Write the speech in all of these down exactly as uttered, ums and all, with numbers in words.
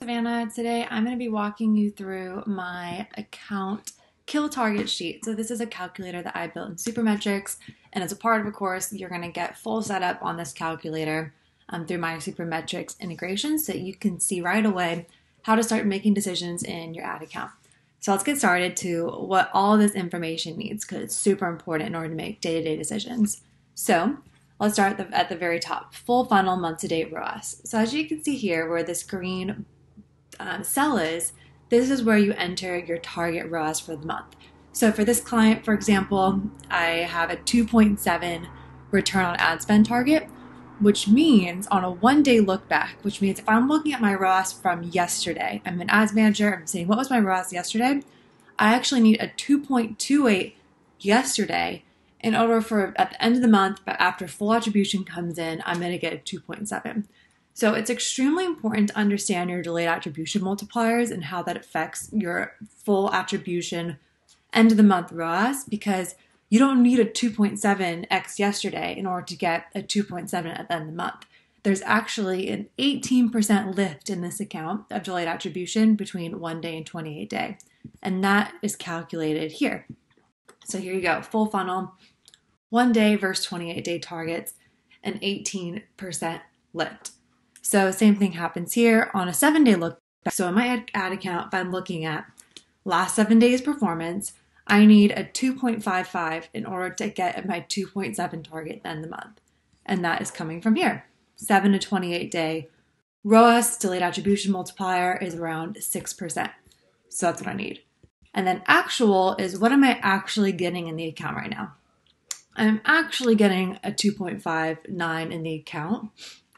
Savannah. Today I'm going to be walking you through my account kill target sheet. So this is a calculator that I built in Supermetrics, and as a part of a course, you're going to get full setup on this calculator um, through my Supermetrics integration so you can see right away how to start making decisions in your ad account. So let's get started to what all this information needs because it's super important in order to make day-to-day decisions. So let's start at the, at the very top, full funnel month-to-date R O A S. So as you can see here where this green um, cell is, this is where you enter your target R O A S for the month. So for this client, for example, I have a two point seven return on ad spend target, which means on a one-day look back, which means if I'm looking at my R O A S from yesterday, I'm an ads manager, I'm saying what was my R O A S yesterday, I actually need a two point two eight yesterday in order for at the end of the month, but after full attribution comes in, I'm going to get a two point seven. So it's extremely important to understand your delayed attribution multipliers and how that affects your full attribution end of the month R O A S, because you don't need a two point seven x yesterday in order to get a two point seven at the end of the month. There's actually an eighteen percent lift in this account of delayed attribution between one day and twenty-eight day. And that is calculated here. So here you go, full funnel, one day versus twenty-eight day targets, an eighteen percent lift. So same thing happens here on a seven day look back. So in my ad, ad account, if I'm looking at last seven days performance, I need a two point five five in order to get my two point seven target at the end of the month. And that is coming from here. seven to twenty-eight day R O A S, delayed attribution multiplier, is around six percent. So that's what I need. And then actual is what am I actually getting in the account right now? I'm actually getting a two point five nine in the account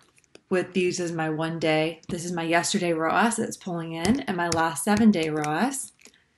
with these as my one day. This is my yesterday R O A S that's pulling in and my last seven day R O A S.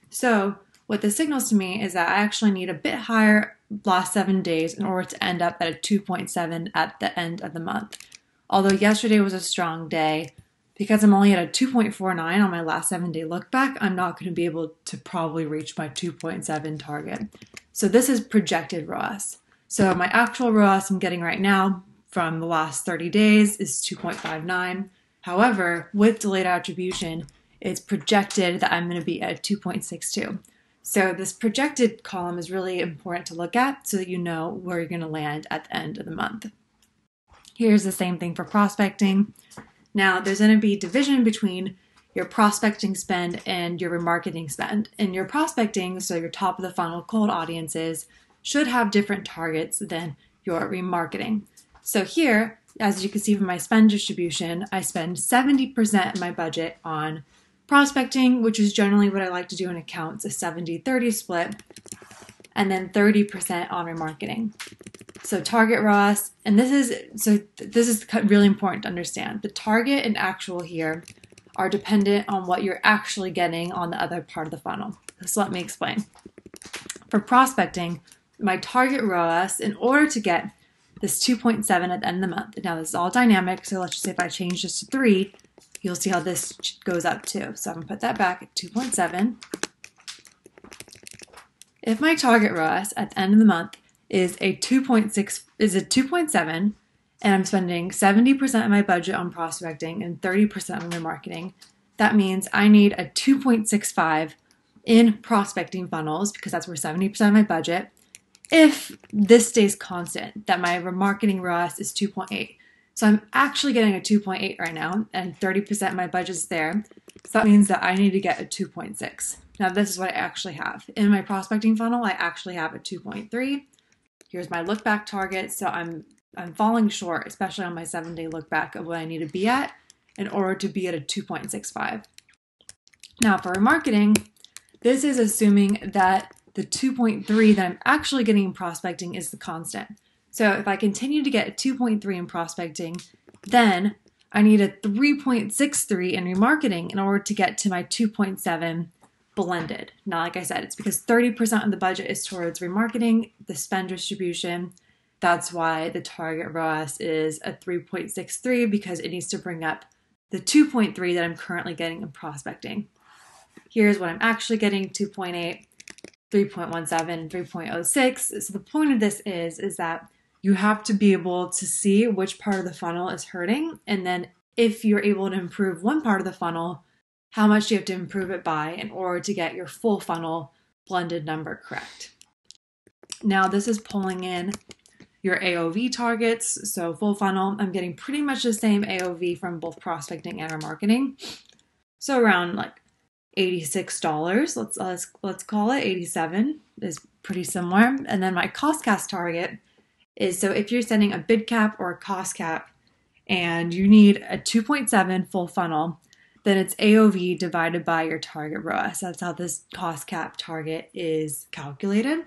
So what this signals to me is that I actually need a bit higher last seven days in order to end up at a two point seven at the end of the month. Although yesterday was a strong day, because I'm only at a two point four nine on my last seven day look back, I'm not going to be able to probably reach my two point seven target. So this is projected R O A S. So my actual R O A S I'm getting right now from the last thirty days is two point five nine. However, with delayed attribution, it's projected that I'm going to be at two point six two. So this projected column is really important to look at so that you know where you're going to land at the end of the month. Here's the same thing for prospecting. Now there's going to be division between your prospecting spend and your remarketing spend. And your prospecting, so your top of the funnel cold audiences, should have different targets than your remarketing. So here, as you can see from my spend distribution, I spend seventy percent of my budget on prospecting, which is generally what I like to do in accounts, a seventy thirty split, and then thirty percent on remarketing. So target R O A S, and this is so this is really important to understand. The target and actual here are dependent on what you're actually getting on the other part of the funnel. So let me explain. For prospecting, my target R O A S, in order to get this two point seven at the end of the month, now this is all dynamic, so let's just say if I change this to three, you'll see how this goes up too. So I'm going to put that back at two point seven. If my target R O A S at the end of the month is a two point six, is a two point seven, and I'm spending seventy percent of my budget on prospecting and thirty percent on remarketing, that means I need a two point six five in prospecting funnels, because that's where seventy percent of my budget, if this stays constant, that my remarketing R O A S is two point eight. So I'm actually getting a two point eight right now, and thirty percent of my budget is there. So that means that I need to get a two point six. Now this is what I actually have. In my prospecting funnel, I actually have a two point three. Here's my look back target. So I'm I'm falling short, especially on my seven day look back, of what I need to be at in order to be at a two point six five. Now for remarketing, this is assuming that the two point three that I'm actually getting in prospecting is the constant. So if I continue to get a two point three in prospecting, then I need a three point six three in remarketing in order to get to my two point seven blended. Now, like I said, it's because thirty percent of the budget is towards remarketing, the spend distribution. That's why the target R O A S is a three point six three, because it needs to bring up the two point three that I'm currently getting in prospecting. Here's what I'm actually getting, two point eight. three point one seven, three point oh six. So the point of this is, is that you have to be able to see which part of the funnel is hurting. And then if you're able to improve one part of the funnel, how much do you have to improve it by in order to get your full funnel blended number correct. Now this is pulling in your A O V targets. So full funnel, I'm getting pretty much the same A O V from both prospecting and remarketing. So around like eighty-six dollars, let's, let's, let's call it eighty-seven is pretty similar. And then my cost cast target is, so if you're sending a bid cap or a cost cap and you need a two point seven full funnel, then it's A O V divided by your target R O A S. That's how this cost cap target is calculated.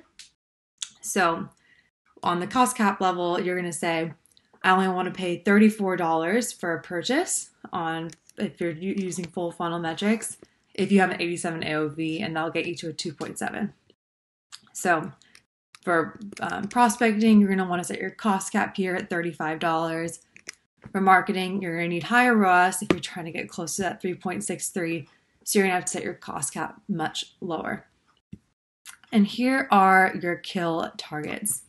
So on the cost cap level, you're going to say, I only want to pay thirty-four dollars for a purchase on if you're using full funnel metrics, if you have an eighty-seven A O V, and that'll get you to a two point seven. So for um, prospecting, you're going to want to set your cost cap here at thirty-five dollars. For marketing, you're going to need higher R O A S if you're trying to get close to that three point six three. So you're going to have to set your cost cap much lower. And here are your kill targets.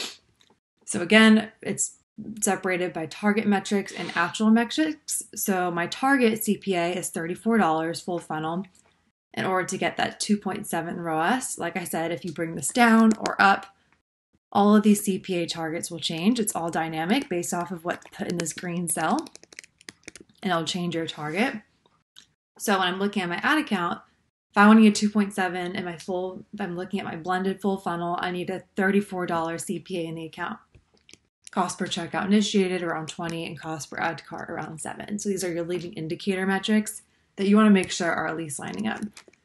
So again, it's separated by target metrics and actual metrics. So my target C P A is thirty-four dollars full funnel in order to get that two point seven R O A S. Like I said, if you bring this down or up, all of these C P A targets will change. It's all dynamic based off of what's put in this green cell, and it'll change your target. So when I'm looking at my ad account, if I want to get two point seven and my full, if I'm looking at my blended full funnel, I need a thirty-four dollars C P A in the account. Cost per checkout initiated around twenty and cost per add to cart around seven. So these are your leading indicator metrics that you want to make sure are at least lining up.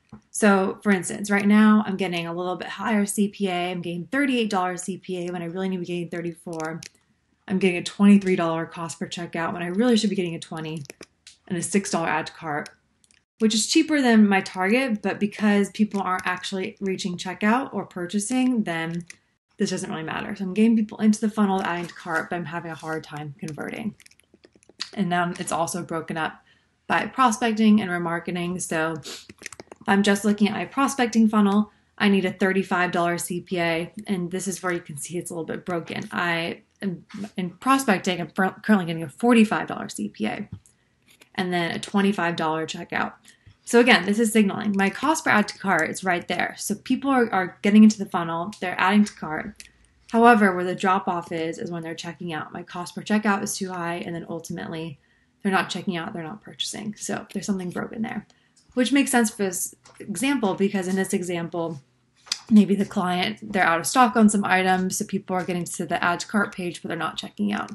So for instance, right now I'm getting a little bit higher C P A. I'm getting thirty-eight dollars C P A when I really need to be getting thirty-four dollars. I'm getting a twenty-three dollars cost per checkout when I really should be getting a twenty dollars, and a six dollars add to cart, which is cheaper than my target, but because people aren't actually reaching checkout or purchasing, then this doesn't really matter. So I'm getting people into the funnel, adding to cart, but I'm having a hard time converting. And now it's also broken up by prospecting and remarketing. So if I'm just looking at my prospecting funnel, I need a thirty-five dollars C P A, and this is where you can see it's a little bit broken. I am in prospecting, I'm currently getting a forty-five dollars C P A, and then a twenty-five dollars checkout. So again, this is signaling. My cost per add to cart is right there. So people are, are getting into the funnel, they're adding to cart. However, where the drop off is, is when they're checking out. My cost per checkout is too high, and then ultimately they're not checking out, they're not purchasing. So there's something broken there, which makes sense for this example, because in this example, maybe the client, they're out of stock on some items, so people are getting to the add to cart page, but they're not checking out.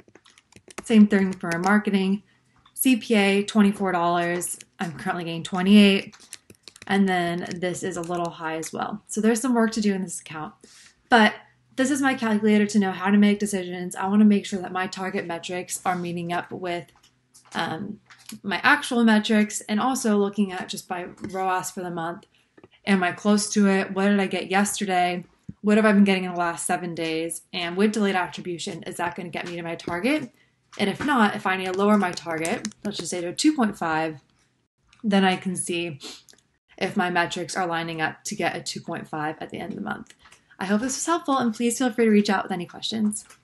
Same thing for marketing. C P A, twenty-four dollars. I'm currently getting twenty-eight dollars. And then this is a little high as well. So there's some work to do in this account. But this is my calculator to know how to make decisions. I want to make sure that my target metrics are meeting up with um, my actual metrics, and also looking at just by R O A S for the month. Am I close to it? What did I get yesterday? What have I been getting in the last seven days? And with delayed attribution, is that going to get me to my target? And if not, if I need to lower my target, let's just say to a two point five, then I can see if my metrics are lining up to get a two point five at the end of the month. I hope this was helpful, and please feel free to reach out with any questions.